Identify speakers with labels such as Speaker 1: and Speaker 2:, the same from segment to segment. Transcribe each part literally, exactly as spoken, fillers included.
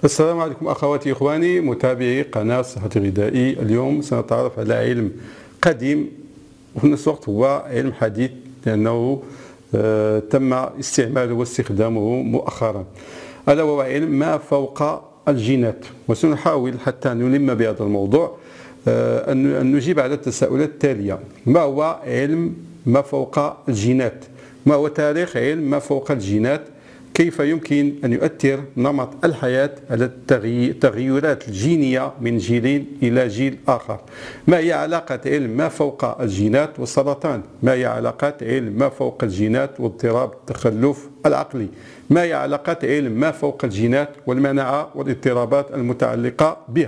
Speaker 1: السلام عليكم أخواتي إخواني متابعي قناة صحة غذائي. اليوم سنتعرف على علم قديم وفي نفس الوقت هو علم حديث لأنه آه تم استعماله واستخدامه مؤخرا، ألا وهو علم ما فوق الجينات. وسنحاول حتى نلم بهذا الموضوع آه أن نجيب على التساؤلات التالية: ما هو علم ما فوق الجينات؟ ما هو تاريخ علم ما فوق الجينات؟ كيف يمكن أن يؤثر نمط الحياة على التغيرات الجينية من جيل إلى جيل آخر؟ ما هي علاقة علم ما فوق الجينات والسرطان؟ ما هي علاقة علم ما فوق الجينات واضطراب التخلف العقلي؟ ما هي علاقة علم ما فوق الجينات والمناعة والاضطرابات المتعلقة بها؟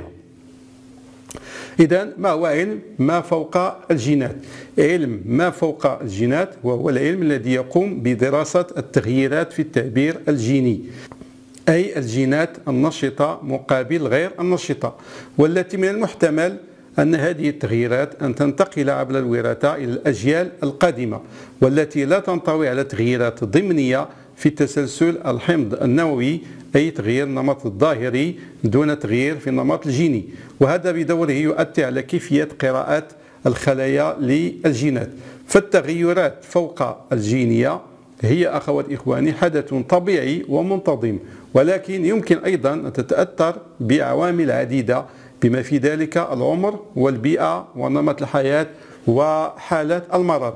Speaker 1: إذن ما هو علم ما فوق الجينات؟ علم ما فوق الجينات وهو العلم الذي يقوم بدراسة التغييرات في التعبير الجيني، أي الجينات النشطة مقابل غير النشطة، والتي من المحتمل أن هذه التغييرات أن تنتقل عبر الوراثة إلى الأجيال القادمة، والتي لا تنطوي على تغييرات ضمنية في تسلسل الحمض النووي، أي تغيير النمط الظاهري دون تغيير في النمط الجيني. وهذا بدوره يؤثر على كيفية قراءة الخلايا للجينات. فالتغيرات فوق الجينية هي أخوات إخواني حدث طبيعي ومنتظم، ولكن يمكن أيضا أن تتأثر بعوامل عديدة بما في ذلك العمر والبيئة ونمط الحياة وحالة المرض.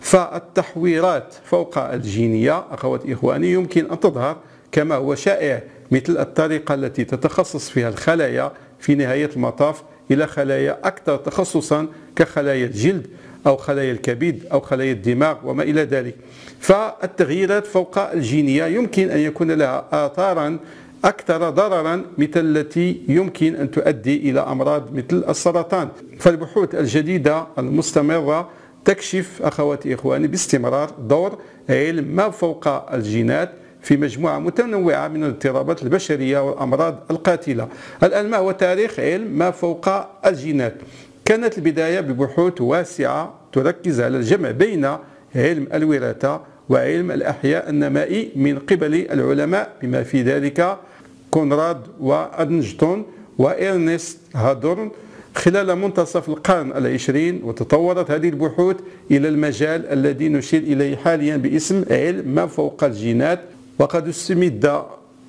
Speaker 1: فالتحويرات فوق الجينية أخوات إخواني يمكن أن تظهر كما هو شائع، مثل الطريقة التي تتخصص فيها الخلايا في نهاية المطاف إلى خلايا أكثر تخصصا كخلايا الجلد أو خلايا الكبد أو خلايا الدماغ وما إلى ذلك. فالتغييرات فوق الجينية يمكن أن يكون لها آثارا أكثر ضررا مثل التي يمكن أن تؤدي إلى أمراض مثل السرطان. فالبحوث الجديدة المستمرة تكشف أخواتي إخواني باستمرار دور علم ما فوق الجينات في مجموعة متنوعة من الاضطرابات البشرية والأمراض القاتلة. الآن ما هو تاريخ علم ما فوق الجينات؟ كانت البداية ببحوث واسعة تركز على الجمع بين علم الوراثة وعلم الأحياء النمائي من قبل العلماء بما في ذلك كونراد وأدنجتون وإرنست هادورن خلال منتصف القرن العشرين. وتطورت هذه البحوث إلى المجال الذي نشير إليه حاليا باسم علم ما فوق الجينات. وقد استمد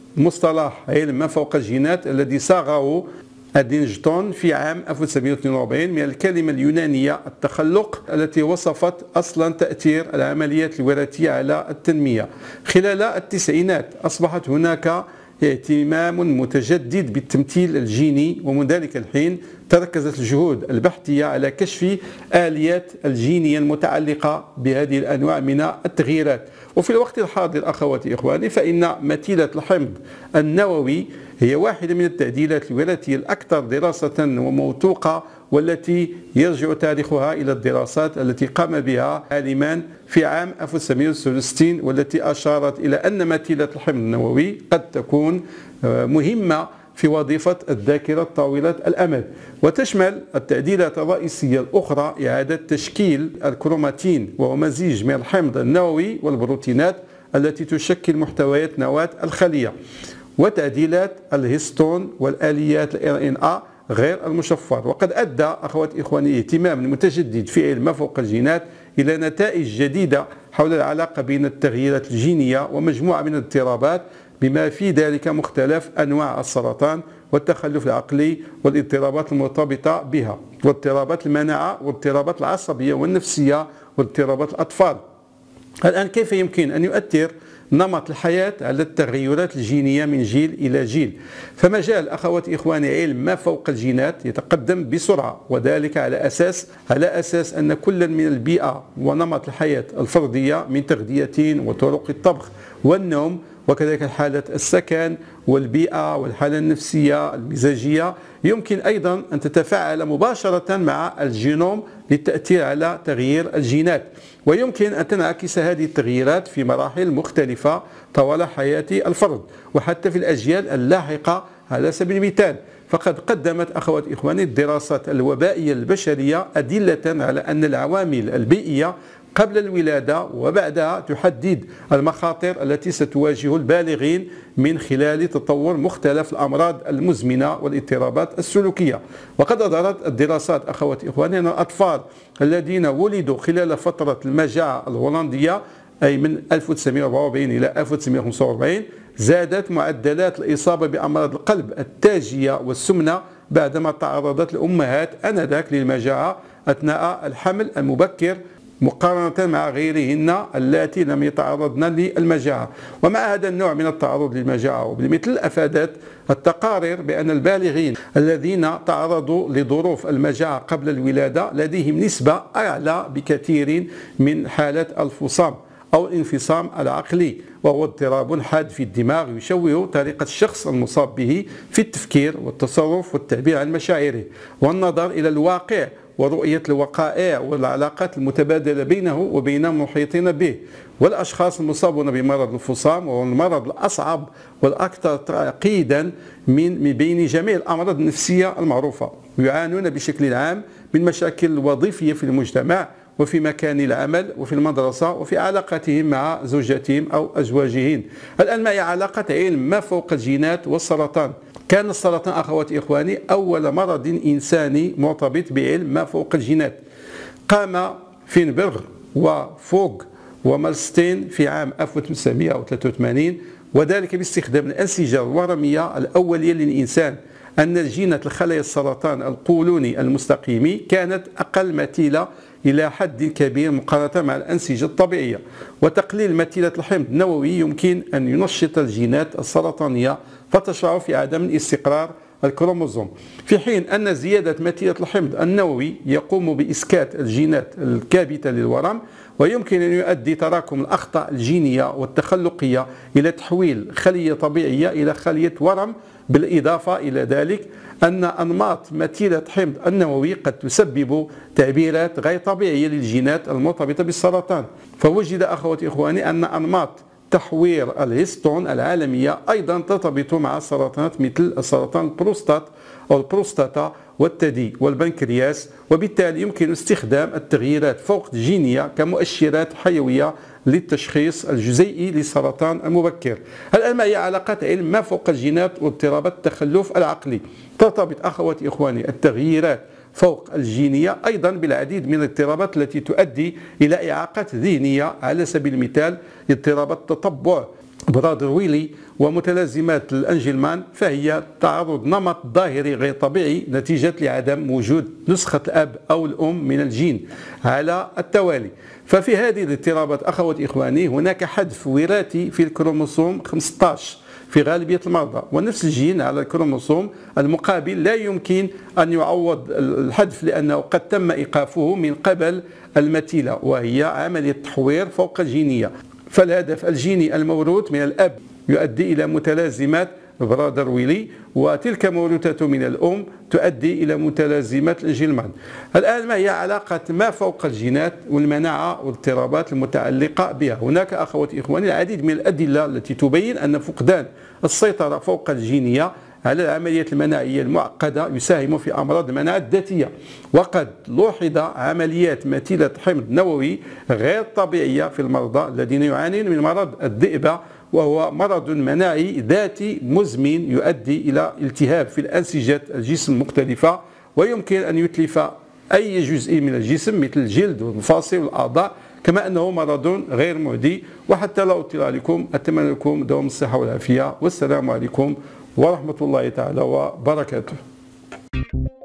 Speaker 1: مصطلح علم ما فوق الجينات الذي صاغه أدنجتون في عام ألف وتسعمائة واثنين وأربعين من الكلمة اليونانية التخلق، التي وصفت أصلا تأثير العمليات الوراثية على التنمية. خلال التسعينات أصبحت هناك اهتمام متجدد بالتمثيل الجيني، ومن ذلك الحين تركزت الجهود البحثية على كشف آليات الجينية المتعلقة بهذه الأنواع من التغييرات. وفي الوقت الحاضر أخواتي إخواني فإن مثيلة الحمض النووي هي واحدة من التعديلات الوراثية الأكثر دراسة وموثوقة، والتي يرجع تاريخها إلى الدراسات التي قام بها عالمان في عام ألف وتسعمائة وستة وستين، والتي أشارت إلى أن مثيلة الحمض النووي قد تكون مهمة في وظيفة الذاكرة طويلة الأمد. وتشمل التعديلات الرئيسية الأخرى إعادة تشكيل الكروماتين، وهو مزيج من الحمض النووي والبروتينات التي تشكل محتويات نواة الخلية، وتعديلات الهيستون والآليات ال إر إن إيه غير المشفر. وقد أدى أخوات إخواني اهتمام المتجدد في علم ما فوق الجينات إلى نتائج جديدة حول العلاقة بين التغييرات الجينية ومجموعة من الاضطرابات بما في ذلك مختلف أنواع السرطان والتخلف العقلي والاضطرابات المرتبطة بها واضطرابات المناعة واضطرابات العصبية والنفسية واضطرابات الأطفال. الآن كيف يمكن أن يؤثر نمط الحياة على التغيرات الجينية من جيل إلى جيل؟ فمجال أخواتي إخواني علم ما فوق الجينات يتقدم بسرعة، وذلك على أساس على أساس أن كل من البيئة ونمط الحياة الفردية من تغذية وطرق الطبخ والنوم، وكذلك حالة السكن والبيئة والحالة النفسية المزاجية يمكن أيضا أن تتفاعل مباشرة مع الجينوم للتأثير على تغيير الجينات. ويمكن أن تنعكس هذه التغييرات في مراحل مختلفة طوال حياة الفرد وحتى في الأجيال اللاحقة. على سبيل المثال فقد قدمت أخوات إخواني الدراسات الوبائية البشرية أدلة على أن العوامل البيئية قبل الولادة وبعدها، تحدد المخاطر التي ستواجه البالغين من خلال تطور مختلف الأمراض المزمنة والاضطرابات السلوكية. وقد أظهرت الدراسات أخواتي إخواني أن الأطفال الذين ولدوا خلال فترة المجاعة الهولندية أي من ألف وتسعمائة وأربعة وأربعين إلى ألف وتسعمائة وخمسة وأربعين زادت معدلات الإصابة بأمراض القلب التاجية والسمنة بعدما تعرضت الأمهات آنذاك للمجاعة أثناء الحمل المبكر مقارنة مع غيرهن اللاتي لم يتعرضن للمجاعة. ومع هذا النوع من التعرض للمجاعة وبالمثل أفادت التقارير بأن البالغين الذين تعرضوا لظروف المجاعة قبل الولادة لديهم نسبة أعلى بكثير من حالة الفصام أو الانفصام العقلي، وهو اضطراب حاد في الدماغ يشوه طريقة الشخص المصاب به في التفكير والتصرف والتعبير عن مشاعره والنظر إلى الواقع ورؤية الوقائع والعلاقات المتبادلة بينه وبين المحيطين به. والأشخاص المصابون بمرض الفصام وهو المرض الأصعب والأكثر تعقيدا من بين جميع الأمراض النفسية المعروفة، يعانون بشكل عام من مشاكل وظيفية في المجتمع وفي مكان العمل وفي المدرسة وفي علاقتهم مع زوجاتهم أو أزواجهم. الآن معي علاقة علم ما فوق الجينات والسرطان. كان السرطان أخواتي إخواني أول مرض إنساني مرتبط بعلم ما فوق الجينات. قام فينبرغ وفوغ ومالستين في عام ألف وتسعمائة وثلاثة وثمانين وذلك باستخدام الأنسجة الورمية الأولية للإنسان أن الجينات الخلايا السرطان القولوني المستقيمي كانت أقل متيلة إلى حد كبير مقارنة مع الأنسجة الطبيعية، وتقليل متيلة الحمض النووي يمكن أن ينشط الجينات السرطانية فتشعر في عدم الاستقرار الكروموزوم، في حين أن زيادة متيلة الحمض النووي يقوم بإسكات الجينات الكابتة للورم، ويمكن أن يؤدي تراكم الأخطاء الجينية والتخلقية إلى تحويل خلية طبيعية إلى خلية ورم. بالإضافة إلى ذلك أن أنماط متيلة الحمض النووي قد تسبب تعبيرات غير طبيعية للجينات المرتبطة بالسرطان. فوجد أخواتي إخواني أن أنماط تحوير الهستون العالمية أيضا ترتبط مع السرطانات مثل سرطان البروستات أو البروستاتا والثدي والبنكرياس، وبالتالي يمكن استخدام التغييرات فوق الجينية كمؤشرات حيوية للتشخيص الجزيئي للسرطان المبكر. الآن معي علاقات علم ما فوق الجينات واضطرابات التخلف العقلي. ترتبط أخواتي إخواني التغييرات فوق الجينية أيضا بالعديد من الاضطرابات التي تؤدي إلى إعاقات ذهنية، على سبيل المثال اضطرابات التطبع برادر ويلي ومتلازمات الأنجلمان، فهي تعرض نمط ظاهري غير طبيعي نتيجة لعدم وجود نسخة الأب أو الأم من الجين على التوالي. ففي هذه الاضطرابات أخواتي إخواني هناك حذف وراثي في الكروموسوم خمسة عشر في غالبية المرضى، ونفس الجين على الكروموسوم المقابل لا يمكن أن يعوض الحذف لأنه قد تم إيقافه من قبل المتيلة، وهي عملية تحوير فوق الجينية. فالهدف الجيني الموروث من الأب يؤدي إلى متلازمات برادر ويلي، وتلك موروثة من الأم تؤدي إلى متلازمات الأنجلمان. الآن ما هي علاقة ما فوق الجينات والمناعة والاضطرابات المتعلقة بها؟ هناك أخواتي إخواني العديد من الأدلة التي تبين أن فقدان السيطرة فوق الجينية على العمليات المناعية المعقدة يساهم في أمراض المناعة الذاتية، وقد لوحظ عمليات متيلة حمض نووي غير طبيعية في المرضى الذين يعانون من مرض الذئبة، وهو مرض مناعي ذاتي مزمن يؤدي إلى التهاب في الأنسجة الجسم المختلفة، ويمكن أن يتلف أي جزء من الجسم مثل الجلد والمفاصل والأعضاء، كما أنه مرض غير معدي. وحتى لا أطيل عليكم أتمنى لكم دوام الصحة والعافية، والسلام عليكم ورحمة الله تعالى وبركاته.